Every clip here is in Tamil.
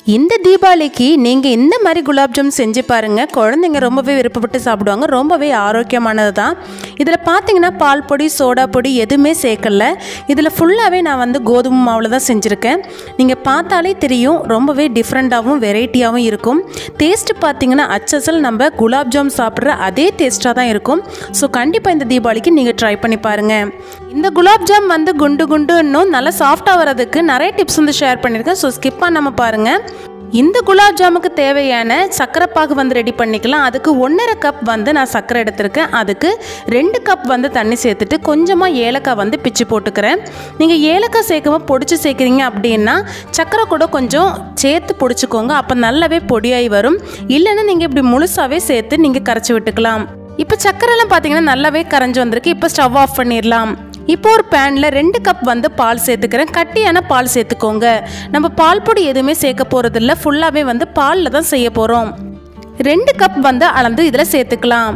இந்த தீபாவளிக்கு நீங்கள் இந்த மாதிரி குலாப் ஜாம் செஞ்சு பாருங்கள். குழந்தைங்க ரொம்பவே விருப்பப்பட்டு சாப்பிடுவாங்க. ரொம்பவே ஆரோக்கியமானது தான். இதில் பார்த்தீங்கன்னா பால் பொடி, சோடா பொடி எதுவுமே சேர்க்கல. இதில் ஃபுல்லாகவே நான் கோதுமை மாவில் தான் செஞ்சுருக்கேன். நீங்கள் பார்த்தாலே தெரியும், ரொம்பவே டிஃப்ரெண்ட்டாகவும் வெரைட்டியாகவும் இருக்கும். டேஸ்ட்டு பார்த்தீங்கன்னா அச்சசல் நம்ம குலாப் ஜாம் சாப்பிட்ற அதே டேஸ்ட்டாக தான் இருக்கும். ஸோ கண்டிப்பாக இந்த தீபாவளிக்கு நீங்கள் ட்ரை பண்ணி பாருங்கள். இந்த குலாப் ஜாம் குண்டு குண்டு இன்னும் நல்லா சாஃப்டாக வரதுக்கு நிறைய டிப்ஸ் ஷேர் பண்ணியிருக்கேன். ஸோ ஸ்கிப் பண்ணாமல் பாருங்கள். இந்த குலாப் ஜாமுக்கு தேவையான சர்க்கரை பாகு ரெடி பண்ணிக்கலாம். அதுக்கு 1.5 கப் நான் சர்க்கரை எடுத்திருக்கேன். அதுக்கு 2 கப் தண்ணி சேர்த்துட்டு கொஞ்சமாக ஏலக்காய் பிச்சு போட்டுக்கிறேன். நீங்கள் ஏலக்காய் சேர்க்காம பொடிச்சு சேர்க்குறீங்க அப்படின்னா சர்க்கரை கூட கொஞ்சம் சேர்த்து பொடிச்சுக்கோங்க. அப்போ நல்லாவே பொடியாகி வரும். இல்லைன்னா நீங்கள் இப்படி முழுசாகவே சேர்த்து நீங்கள் கரைச்சி விட்டுக்கலாம். இப்போ சர்க்கரைலாம் பார்த்தீங்கன்னா நல்லாவே கரைஞ்சி வந்திருக்கு. இப்போ ஸ்டவ் ஆஃப் பண்ணிடலாம். இப்போ ஒரு பேனில் 2 கப் பால் சேர்த்துக்கிறேன். கட்டியான பால் சேர்த்துக்கோங்க. நம்ம பால் பொடி எதுவுமே சேர்க்க போகிறதில்ல. ஃபுல்லாகவே பாலில் தான் செய்ய போகிறோம். 2 கப் அளந்து இதில் சேர்த்துக்கலாம்.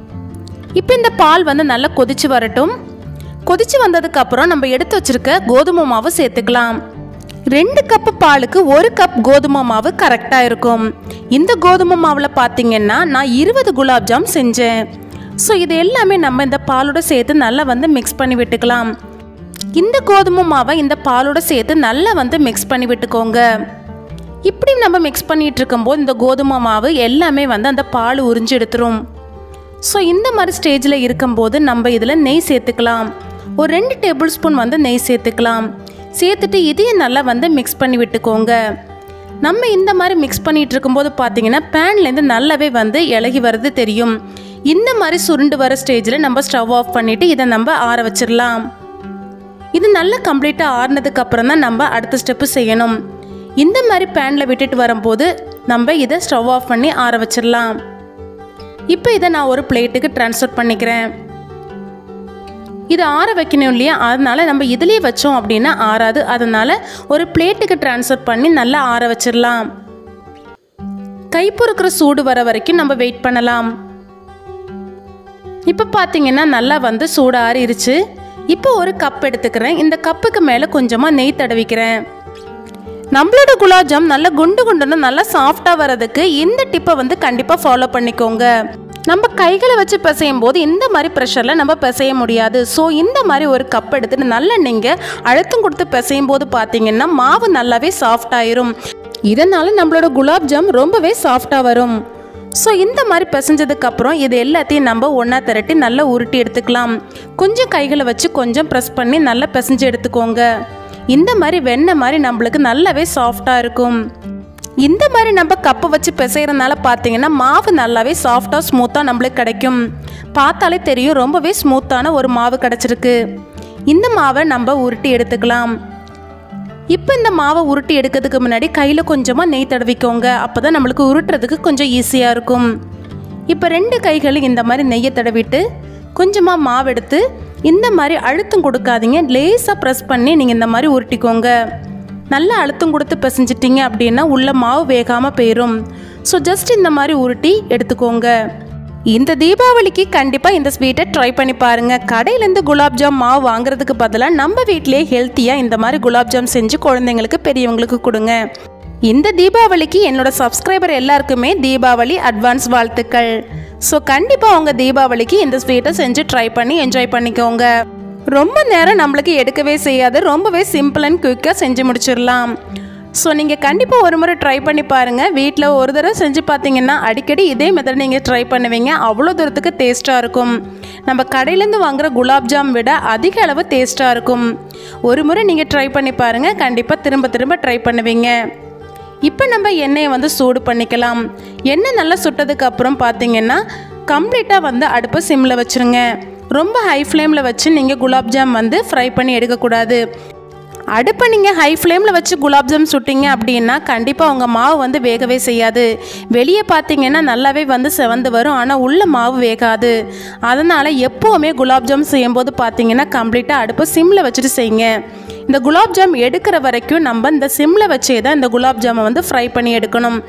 இப்போ இந்த பால் நல்லா கொதிச்சு வரட்டும். கொதிச்சு வந்ததுக்கப்புறம் நம்ம எடுத்து வச்சுருக்க கோதுமை மாவு சேர்த்துக்கலாம். 2 கப் பாலுக்கு 1 கப் கோதுமை மாவு கரெக்டாக இருக்கும். இந்த கோதுமை மாவில் பார்த்தீங்கன்னா நான் 20 குலாப் ஜாம் செஞ்சேன். ஸோ இது எல்லாமே நம்ம இந்த பாலோட சேர்த்து நல்லா மிக்ஸ் பண்ணி விட்டுக்கலாம். இந்த கோதுமை மாவை இந்த பாலோட சேர்த்து நல்லா மிக்ஸ் பண்ணி விட்டுக்கோங்க. இப்படி நம்ம மிக்ஸ் பண்ணிகிட்டு இருக்கும்போது இந்த கோதுமை மாவு எல்லாமே அந்த பால் உறிஞ்சி எடுத்துரும். ஸோ இந்த மாதிரி ஸ்டேஜில் இருக்கும்போது நம்ம இதில் நெய் சேர்த்துக்கலாம். ஒரு 2 டேபிள் ஸ்பூன் நெய் சேர்த்துக்கலாம். சேர்த்துட்டு இதையும் நல்லா மிக்ஸ் பண்ணி விட்டுக்கோங்க. நம்ம இந்த மாதிரி மிக்ஸ் பண்ணிகிட்டு இருக்கும்போது பார்த்தீங்கன்னா பேன்லேருந்து நல்லாவே இலகி வர்றது தெரியும். இந்த மாதிரி சுருண்டு வர ஸ்டேஜில் நம்ம ஸ்டவ் ஆஃப் பண்ணிவிட்டு இதை நம்ம ஆற வச்சிடலாம். இது நல்லா கம்ப்ளீட்டாக ஆறினதுக்கு அப்புறம் தான் நம்ம அடுத்த ஸ்டெப்பு செய்யணும். இந்த மாதிரி பேனில் விட்டுட்டு வரும்போது நம்ம இதை ஸ்டவ் ஆஃப் பண்ணி ஆற வச்சிடலாம். இப்போ இதை நான் ஒரு பிளேட்டுக்கு ட்ரான்ஸ்ஃபர் பண்ணிக்கிறேன். இதை ஆற வைக்கணும் இல்லையா, அதனால நம்ம இதுலேயே வச்சோம் அப்படின்னா ஆறாது. அதனால் ஒரு பிளேட்டுக்கு ட்ரான்ஸ்ஃபர் பண்ணி நல்லா ஆற வச்சிடலாம். கை பொறுக்கிற சூடு வர வரைக்கும் நம்ம வெயிட் பண்ணலாம். இப்போ பார்த்தீங்கன்னா நல்லா சூடு ஆறிடுச்சு. இப்போ ஒரு கப் எடுத்துக்கிறேன். இந்த கப்புக்கு மேலே கொஞ்சமாக நெய் தடவிக்கிறேன். நம்மளோட குலாப் ஜாம் நல்லா குண்டு குண்டுன்னு நல்லா சாஃப்டாக வரதுக்கு இந்த டிப்பை கண்டிப்பாக ஃபாலோ பண்ணிக்கோங்க. நம்ம கைகளை வச்சு பிசையும் போது இந்த மாதிரி ப்ரெஷரில் நம்ம பிசைய முடியாது. ஸோ இந்த மாதிரி ஒரு கப் எடுத்துட்டு நல்லா நீங்கள் அழுத்தம் கொடுத்து பிசையும் போது பார்த்தீங்கன்னா மாவு நல்லாவே சாஃப்டாயிரும். இதனால் நம்மளோட குலாப் ஜாம் ரொம்பவே சாஃப்டாக வரும். ஸோ இந்த மாதிரி பிசைஞ்சதுக்கப்புறம் இது எல்லாத்தையும் நம்ம ஒன்றா திரட்டி நல்லா உருட்டி எடுத்துக்கலாம். கொஞ்சம் கைகளை வச்சு கொஞ்சம் ப்ரெஸ் பண்ணி நல்லா பிசைஞ்சு எடுத்துக்கோங்க. இந்த மாதிரி வெண்ணெய் மாதிரி நம்மளுக்கு நல்லாவே சாஃப்டாக இருக்கும். இந்த மாதிரி நம்ம கப்பை வச்சு பிசைகிறதுனால பார்த்தீங்கன்னா மாவு நல்லாவே சாஃப்டாக ஸ்மூத்தாக நம்மளுக்கு கிடைக்கும். பார்த்தாலே தெரியும் ரொம்பவே ஸ்மூத்தான ஒரு மாவு கிடச்சிருக்கு. இந்த மாவை நம்ம உருட்டி எடுத்துக்கலாம். இப்போ இந்த மாவை உருட்டி எடுக்கிறதுக்கு முன்னாடி கையில் கொஞ்சமாக நெய் தடவிக்கோங்க. அப்போ தான் நம்மளுக்கு உருட்டுறதுக்கு கொஞ்சம் ஈஸியாக இருக்கும். இப்போ 2 கைகளும் இந்த மாதிரி நெய்யை தடவிட்டு கொஞ்சமாக மாவு எடுத்து இந்த மாதிரி அழுத்தம் கொடுக்காதீங்க. லேசாக ப்ரெஸ் பண்ணி நீங்கள் இந்த மாதிரி உருட்டிக்கோங்க. நல்லா அழுத்தம் கொடுத்து பிசைஞ்சிட்டிங்க அப்படின்னா உள்ள மாவு வேகாமல் போயிடும். ஸோ ஜஸ்ட் இந்த மாதிரி உருட்டி எடுத்துக்கோங்க. இந்த தீபாவளிக்கு கண்டிப்பாக இந்த ஸ்வீட்டை ட்ரை பண்ணி பாருங்கள். கடையிலேருந்து குலாப் ஜாம் மாவு வாங்குறதுக்கு பதிலாக நம்ம வீட்டிலேயே ஹெல்த்தியாக இந்த மாதிரி குலாப் ஜாம் செஞ்சு குழந்தைங்களுக்கு பெரியவங்களுக்கு கொடுங்க. இந்த தீபாவளிக்கு என்னோட சப்ஸ்கிரைபர் எல்லாருக்குமே தீபாவளி அட்வான்ஸ் வாழ்த்துக்கள். ஸோ கண்டிப்பாக உங்கள் தீபாவளிக்கு இந்த ஸ்வீட்டை செஞ்சு ட்ரை பண்ணி என்ஜாய் பண்ணிக்கோங்க. ரொம்ப நேரம் நம்மளுக்கு எடுக்கவே செய்யாது. ரொம்பவே சிம்பிள் அண்ட் குயிக்காக செஞ்சு முடிச்சிடலாம். ஸோ நீங்கள் கண்டிப்பாக ஒரு முறை ட்ரை பண்ணி பாருங்கள். வீட்டில் ஒரு தடவை செஞ்சு பார்த்தீங்கன்னா அடிக்கடி இதே மெத்தட் நீங்கள் ட்ரை பண்ணுவீங்க. அவ்வளோ தூரத்துக்கு டேஸ்ட்டாக இருக்கும். நம்ம கடையிலேருந்து வாங்குகிற குலாப் ஜாம் விட அதிக அளவு டேஸ்ட்டாக இருக்கும். ஒரு முறை நீங்கள் ட்ரை பண்ணி பாருங்கள். கண்டிப்பாக திரும்ப திரும்ப ட்ரை பண்ணுவீங்க. இப்போ நம்ம எண்ணெயை சூடு பண்ணிக்கலாம். எண்ணெய் நல்லா சுட்டதுக்கு அப்புறம் பார்த்தீங்கன்னா கம்ப்ளீட்டாக அடுப்பை சிம்மில் வச்சுருங்க. ரொம்ப ஹை ஃப்ளேமில் வச்சு நீங்கள் குலாப் ஜாம் ஃப்ரை பண்ணி எடுக்கக்கூடாது. அடுப்பை நீங்கள் ஹை ஃப்ளேமில் வச்சு குலாப் ஜாம் சுட்டிங்க அப்படின்னா கண்டிப்பாக உங்கள் மாவு வேகவே செய்யாது. வெளியே பார்த்தீங்கன்னா நல்லாவே செவந்து வரும். ஆனால் உள்ள மாவு வேகாது. அதனால் எப்போவுமே குலாப் ஜாம் செய்யும்போது பார்த்தீங்கன்னா கம்ப்ளீட்டாக அடுப்பை சிம்மில் வச்சுட்டு செய்யுங்க. இந்த குலாப் ஜாம் எடுக்கிற வரைக்கும் நம்ம இந்த சிம்மில் வச்சே தான் இந்த குலாப் ஜாமை ஃப்ரை பண்ணி எடுக்கணும்.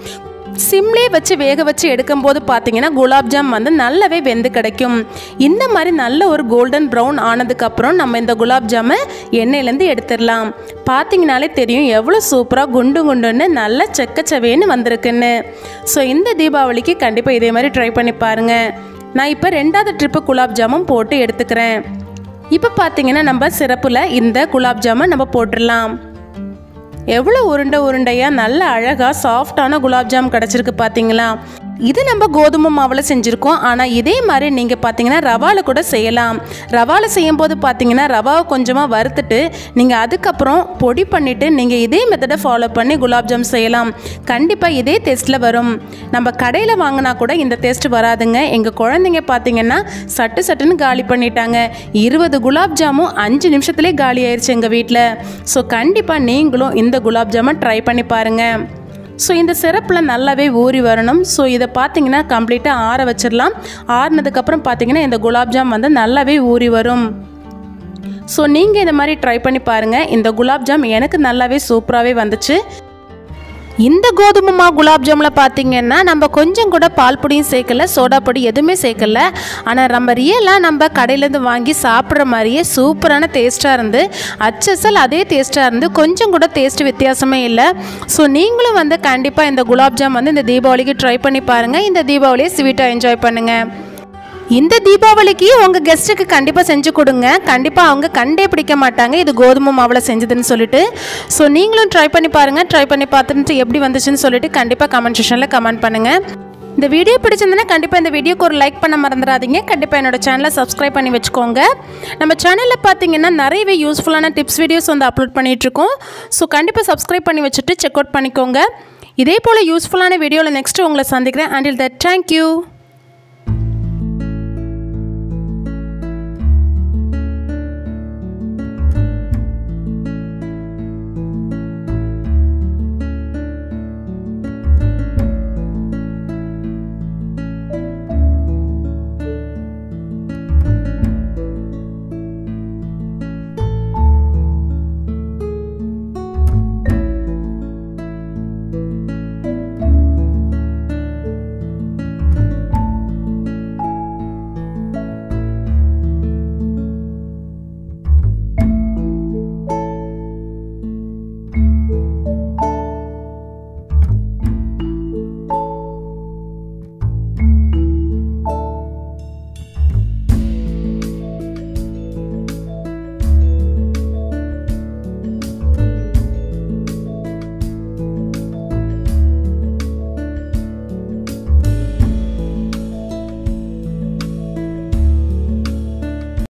சிம்லே வச்சு வேக வச்சு எடுக்கும்போது பார்த்தீங்கன்னா குலாப்ஜாம் வந்து நல்லாவே வெந்து கிடைக்கும். இந்த மாதிரி நல்ல ஒரு கோல்டன் ப்ரௌன் ஆனதுக்கப்புறம் நம்ம இந்த குலாப்ஜாமை எண்ணெயிலேருந்து எடுத்துடலாம். பார்த்தீங்கனாலே தெரியும் எவ்வளோ சூப்பராக குண்டு குண்டுன்னு நல்லா செக்கச்சவேன்னு வந்திருக்குன்னு. ஸோ இந்த தீபாவளிக்கு கண்டிப்பாக இதே மாதிரி ட்ரை பண்ணி பாருங்கள். நான் இப்போ 2வது ட்ரிப்பு குலாப்ஜாமும் போட்டு எடுத்துக்கிறேன். இப்போ பார்த்தீங்கன்னா நம்ம சிரப்பில் இந்த குலாப்ஜாமை நம்ம போட்டுடலாம். எவ்வளோ உருண்டையாக நல்ல அழகாக சாஃப்டான குலாப்ஜாம் கிடச்சிருக்கு பார்த்தீங்களா. இது நம்ம கோதுமை மாவில் செஞ்சுருக்கோம். ஆனால் இதே மாதிரி நீங்கள் பார்த்தீங்கன்னா ரவாவில் கூட செய்யலாம். ரவாவில் செய்யும்போது பார்த்தீங்கன்னா ரவாவை கொஞ்சமாக வறுத்துட்டு நீங்கள் அதுக்கப்புறம் பொடி பண்ணிவிட்டு நீங்கள் இதே மெத்தடை ஃபாலோ பண்ணி குலாப்ஜாம் செய்யலாம். கண்டிப்பாக இதே டேஸ்ட்டில் வரும். நம்ம கடையில் வாங்கினா கூட இந்த டேஸ்ட் வராதுங்க. எங்கள் குழந்தைங்க பார்த்தீங்கன்னா சட்டுன்னு காலி பண்ணிட்டாங்க. 20 குலாப்ஜாமும் 5 நிமிஷத்துலேயே காலி ஆயிடுச்சு எங்கள் வீட்டில். ஸோ கண்டிப்பாக நீங்களும் இந்த குலாப்ஜாமை ட்ரை பண்ணி பாருங்கள். ஸோ இந்த சிரப்பில் நல்லாவே ஊறி வரணும். ஸோ இதை பார்த்தீங்கன்னா கம்ப்ளீட்டாக ஆற வச்சிடலாம். ஆறினதுக்கப்புறம் பார்த்தீங்கன்னா இந்த குலாப்ஜாம் வந்து நல்லாவே ஊறி வரும். ஸோ நீங்கள் இந்த மாதிரி ட்ரை பண்ணி பாருங்கள். இந்த குலாப்ஜாம் எனக்கு நல்லாவே சூப்பராகவே வந்துச்சு. இந்த கோதுமை மாவு குலாப்ஜாமில் பார்த்தீங்கன்னா நம்ம கொஞ்சம் கூட பால் பொடியும் சேர்க்கல, சோடா பொடி எதுவுமே சேர்க்கல. ஆனால் நம்ம ரியலாக நம்ம கடையிலேருந்து வாங்கி சாப்பிட்ற மாதிரியே சூப்பரான டேஸ்ட்டாக இருந்து அச்சசல் அதே டேஸ்ட்டாக இருந்து கொஞ்சம் கூட டேஸ்ட் வித்தியாசமே இல்லை. ஸோ நீங்களும் வந்து கண்டிப்பாக இந்த குலாப்ஜாம் வந்து இந்த தீபாவளிக்கு ட்ரை பண்ணி பாருங்கள். இந்த தீபாவளியை ஸ்வீட்டாக என்ஜாய் பண்ணுங்கள். இந்த தீபாவளிக்கு உங்கள் கெஸ்ட்டுக்கு கண்டிப்பாக செஞ்சு கொடுங்க. கண்டிப்பாக அவங்க கண்டே பிடிக்க மாட்டாங்க இது கோதுமை மாவில் செஞ்சதுன்னு சொல்லிட்டு. ஸோ நீங்களும் ட்ரை பண்ணி பாருங்கள். ட்ரை பண்ணி பார்த்துட்டு எப்படி வந்துச்சுன்னு சொல்லிட்டு கண்டிப்பாக கமெண்ட் செக்ஷனில் கமெண்ட் பண்ணுங்கள். இந்த வீடியோ பிடிச்சிருந்ததுன்னா கண்டிப்பாக இந்த வீடியோக்கு ஒரு லைக் பண்ண மறந்துடாதீங்க. கண்டிப்பாக என்னோட சேனலை சப்ஸ்கிரைப் பண்ணி வச்சுக்கோங்க. நம்ம சேனலில் பார்த்தீங்கன்னா நிறையவே யூஸ்ஃபுல்லான டிப்ஸ் வீடியோஸ் வந்து அப்லோட் பண்ணிகிட்ருக்கோம். ஸோ கண்டிப்பாக சப்ஸ்கிரைப் பண்ணி வச்சுட்டு செக் அவுட் பண்ணிக்கோங்க. இதே போல் யூஸ்ஃபுல்லான வீடியோவில் நெக்ஸ்ட்டு உங்களை சந்திக்கிறேன். Until that thank you.